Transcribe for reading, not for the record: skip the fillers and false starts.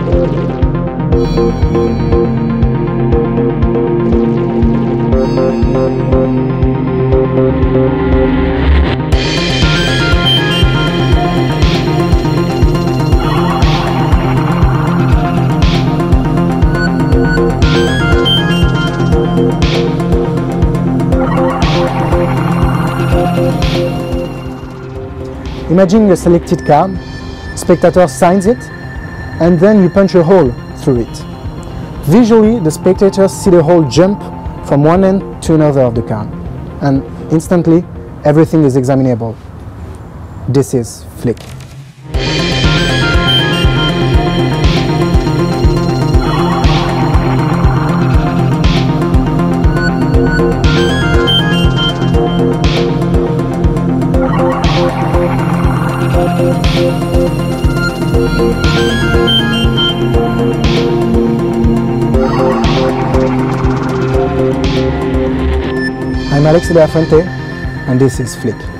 Imagine a selected card, spectator signs it, and then you punch a hole through it. Visually, the spectators see the hole jump from one end to another of the card, and instantly everything is examinable. This is Flik. I'm Alexis De La Fuente, and this is Flik.